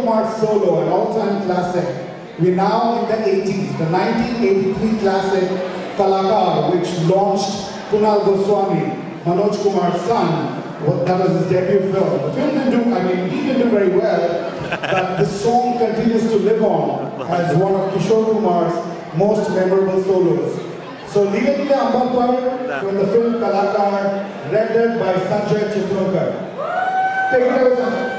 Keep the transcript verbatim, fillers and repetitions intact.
Kumar's solo, an all-time classic. We're now in the eighties, the nineteen eighty-three classic Kalakar, which launched Kunal Goswami, Manoj Kumar's son. Well, that was his debut film. The film didn't do, I mean, he didn't do very well, but the song continues to live on as one of Kishore Kumar's most memorable solos. So, Neele Neele Ambar from the film Kalakar, rendered by Sanjay Chiplonkar. Take it away, Sanjay.